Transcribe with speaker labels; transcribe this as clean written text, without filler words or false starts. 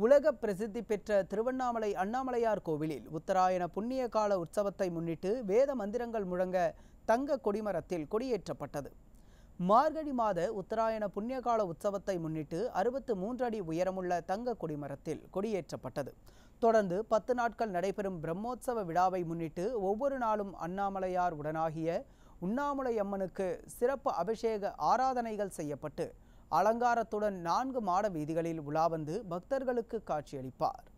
Speaker 1: உலக பிரசித்தி பெற்ற திருவண்ணாமலை அண்ணாமலையார் கோவிலில் உத்தராயண புண்ணிய கால உற்சவத்தை முன்னிட்டு வேத மந்திரங்கள் முழங்க தங்க கொடிமரத்தில் கொடியேற்றப்பட்டது. மார்கழி மாத உத்தராயண புண்ணியகால உற்சவத்தை முன்னிட்டு 63 அடி உயரமுள்ள தங்க கொடிமரத்தில் கொடியேற்றப்பட்டது. தொடர்ந்து 10 நாட்கள் நடைபெறும் பிரம்மோற்சவ விழாவை முன்னிட்டு ஒவ்வொரு நாளும் அண்ணாமலையார் உடனாகிய உண்ணாமுலை அம்மனுக்கு சிறப்பு அபிஷேக ஆராதனைகள் செய்யப்பட்டு அலங்காரத்துடன் 4 மாட வீதிகளில் உலா வந்து பக்தர்களுக்கு காட்சியளிப்பார்.